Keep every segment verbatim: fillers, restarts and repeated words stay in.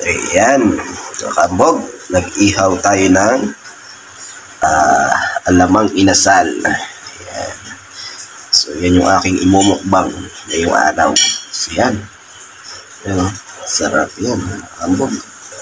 Ayan, nakambog. Nag-ihaw tayo ng uh, alamang inasal. Ayan. So, yan yung aking imumukbang ngayong araw. So, yan. Ayan, sarap yan. Nakambog.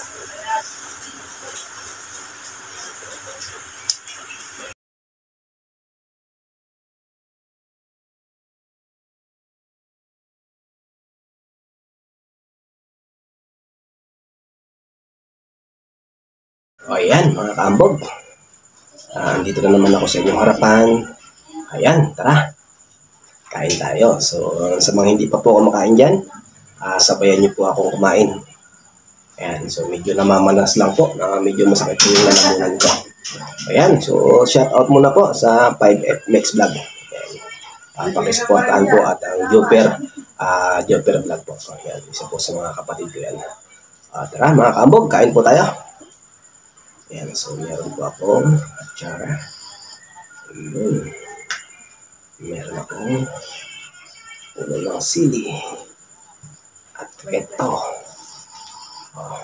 O ayan, mga kaambog. Uh, dito na naman ako sa inyong harapan. Ayan, tara. Kain tayo. So, sa mga hindi pa po kumakain dyan, uh, sabayan niyo po akong kumain. Ayan, so medyo namamanas lang po. Na medyo masakit po yung lalamunan ko. Ayan, so shout out muna po sa five F Max Vlog. Ayan. Uh, Pakisuportahan po at ang Joper, uh, Joper Vlog po. Ayan, isa po sa mga kapatid ko yan. Uh, tara, mga kaambog, kain po tayo. Ayan, so meron po akong atsara. Ayan. Meron akong ulo ng sili. At ito. Oh.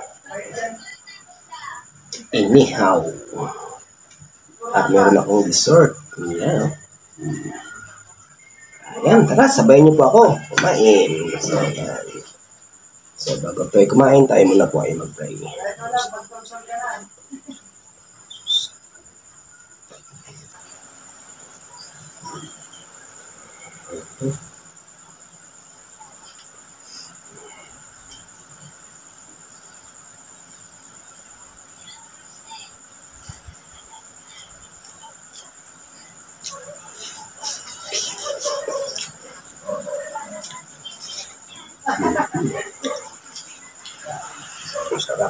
Inihaw. At meron akong dessert. Ayan. Ayan, tara, sabayan niyo po ako. Kumain. So, ayan. So, bago tayo kumain, tayo muna po ay mag-pray. Sarap.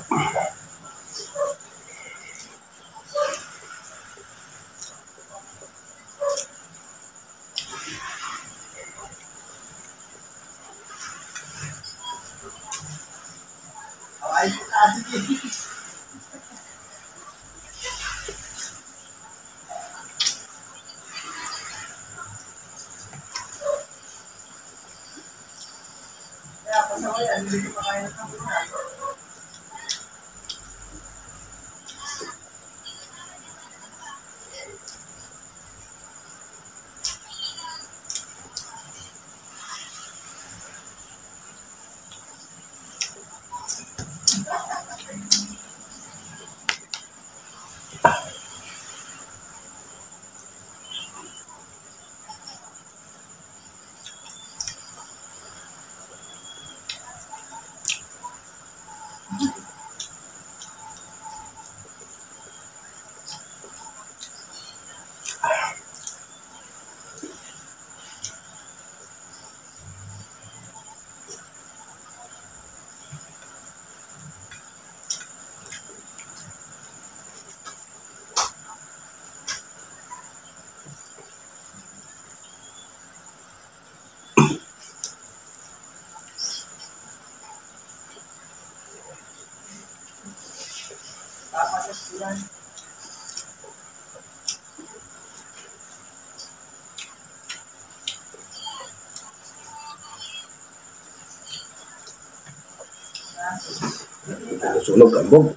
Sunog kambog.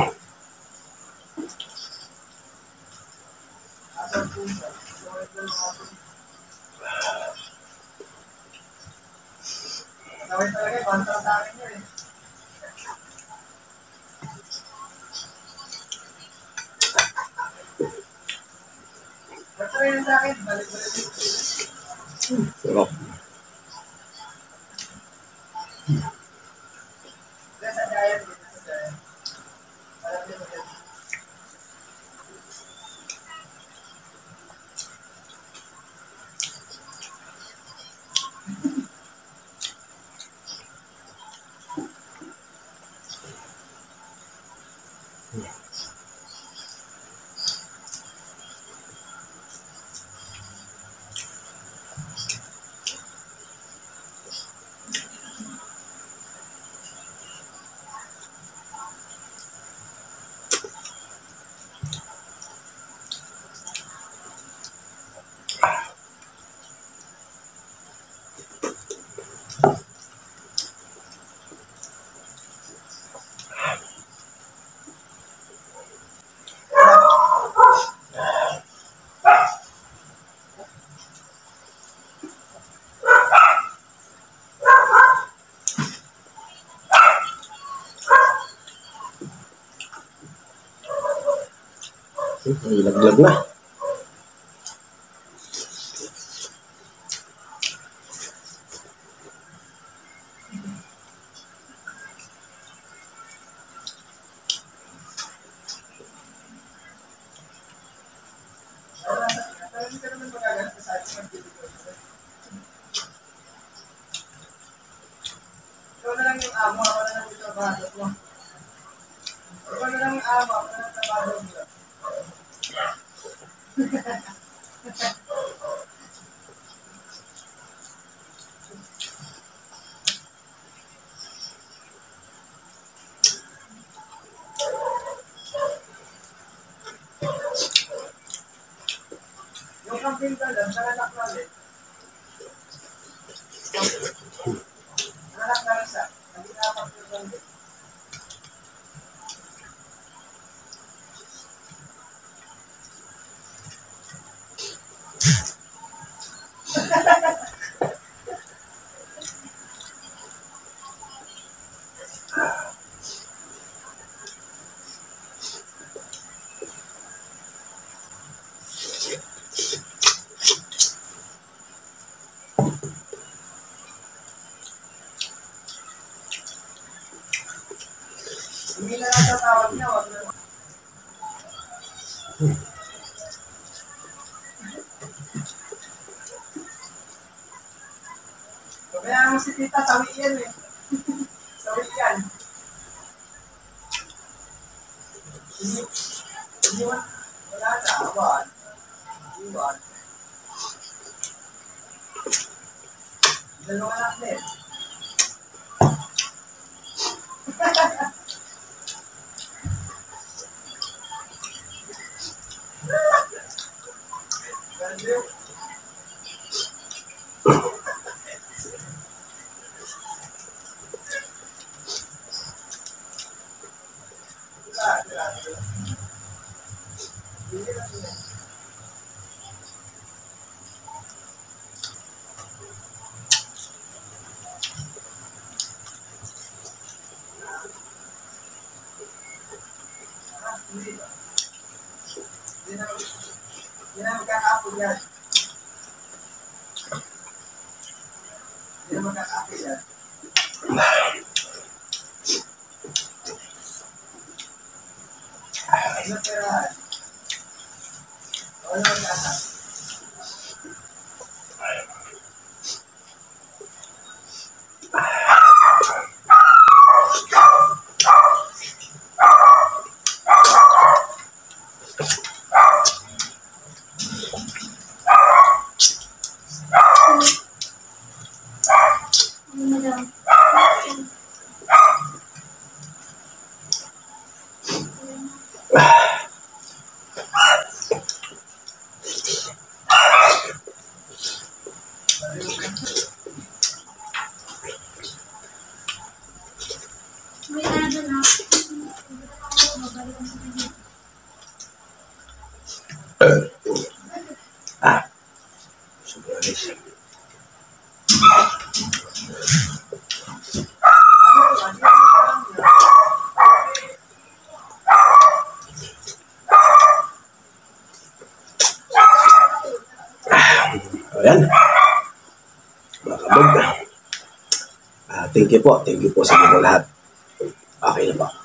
Sarap. Ilaglag na. Ikaw na lang yung amo, ako na lang yung trabaho mo. Ikaw na lang yung amo, ako na lang yung trabaho mo. Yung camping ka lang, nanganak na ulit. Nanganak na isa. Hindi na kapag yung hindi na lang tatawag niya, wag na. Hmm. Kaya mo si tita, sawi yan eh. Sawi yan. Hindi, hindi mo, wala na, awan. Iwan. Dalawang anak din. Hindi na, hindi na magkakapon yan. Hindi na magkakapon yan. Ano perahan? Ano magkakapon? Ah, surprise. Ayan. Mga kabog. Ah, thank you po. Thank you po sa inyo lahat. Okay na po.